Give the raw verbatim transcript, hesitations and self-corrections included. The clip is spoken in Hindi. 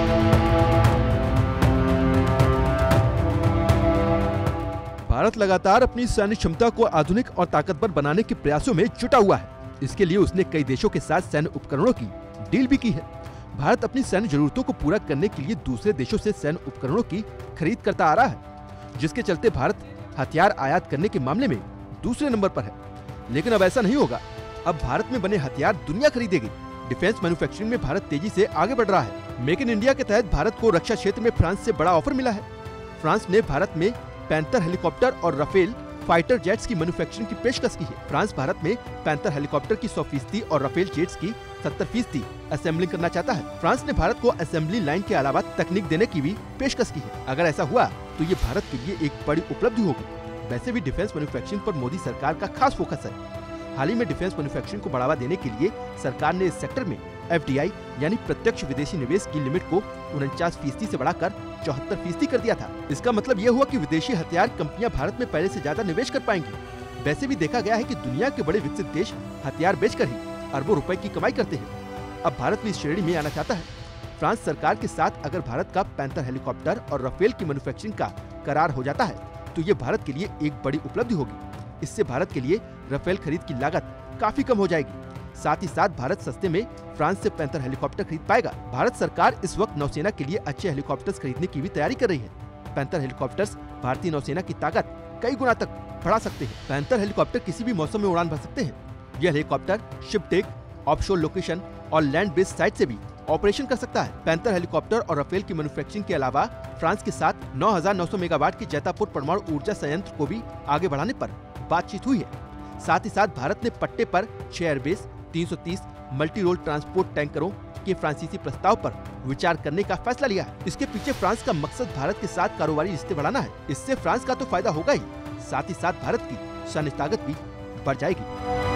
भारत लगातार अपनी सैन्य क्षमता को आधुनिक और ताकतवर बनाने के प्रयासों में जुटा हुआ है। इसके लिए उसने कई देशों के साथ सैन्य उपकरणों की डील भी की है। भारत अपनी सैन्य जरूरतों को पूरा करने के लिए दूसरे देशों से सैन्य उपकरणों की खरीद करता आ रहा है, जिसके चलते भारत हथियार आयात करने के मामले में दूसरे नंबर पर है। लेकिन अब ऐसा नहीं होगा। अब भारत में बने हथियार दुनिया खरीदेगी। डिफेंस मैन्युफैक्चरिंग में भारत तेजी से आगे बढ़ रहा है। मेक इन इंडिया के तहत भारत को रक्षा क्षेत्र में फ्रांस से बड़ा ऑफर मिला है। फ्रांस ने भारत में पैंथर हेलीकॉप्टर और राफेल फाइटर जेट्स की मैन्युफैक्चरिंग की पेशकश की है। फ्रांस भारत में पैंथर हेलीकॉप्टर की सौ फीसदी और राफेल जेट्स की सत्तर फीसदी असेंबलिंग करना चाहता है। फ्रांस ने भारत को असेंबली लाइन के अलावा तकनीक देने की भी पेशकश की है। अगर ऐसा हुआ तो ये भारत के लिए एक बड़ी उपलब्धि होगी। वैसे भी डिफेंस मैन्युफैक्चरिंग पर मोदी सरकार का खास फोकस है। हाल ही में डिफेंस मैन्युफैक्चरिंग को बढ़ावा देने के लिए सरकार ने इस सेक्टर में एफ डी आई यानी प्रत्यक्ष विदेशी निवेश की लिमिट को उनचास फीसदी से बढ़ाकर चौहत्तर फीसदी कर दिया था। इसका मतलब यह हुआ कि विदेशी हथियार कंपनियां भारत में पहले से ज्यादा निवेश कर पाएंगी। वैसे भी देखा गया है कि दुनिया के बड़े विकसित देश हथियार बेचकर ही अरबों रुपए की कमाई करते हैं। अब भारत भी इस श्रेणी में आना चाहता है। फ्रांस सरकार के साथ अगर भारत का पैंथर हेलीकॉप्टर और राफेल की मैन्युफैक्चरिंग का करार हो जाता है तो ये भारत के लिए एक बड़ी उपलब्धि होगी। इससे भारत के लिए राफेल खरीद की लागत काफी कम हो जाएगी। साथ ही साथ भारत सस्ते में फ्रांस से पैंथर हेलीकॉप्टर खरीद पाएगा। भारत सरकार इस वक्त नौसेना के लिए अच्छे हेलीकॉप्टर्स खरीदने की भी तैयारी कर रही है। पैंथर हेलीकॉप्टर्स भारतीय नौसेना की ताकत कई गुना तक बढ़ा सकते हैं। पैंथर हेलीकॉप्टर किसी भी मौसम में उड़ान भर सकते हैं। यह helicopter ship deck, offshore location और लैंड बेस्ड साइट से भी ऑपरेशन कर सकता है। पैंथर हेलीकॉप्टर और राफेल की मैन्युफैक्चरिंग के अलावा फ्रांस के साथ नौ हज़ार नौ सौ मेगावाट की जैतापुर परमाणु ऊर्जा संयंत्र को भी आगे बढ़ाने पर बातचीत हुई है। साथ ही साथ भारत ने पट्टे पर छह एयरबेस, तीन सौ तीस मल्टी रोल ट्रांसपोर्ट टैंकरों के फ्रांसीसी प्रस्ताव पर विचार करने का फैसला लिया है। इसके पीछे फ्रांस का मकसद भारत के साथ कारोबारी रिश्ते बढ़ाना है। इससे फ्रांस का तो फायदा होगा ही, साथ ही साथ भारत की सैन्य ताकत भी बढ़ जाएगी।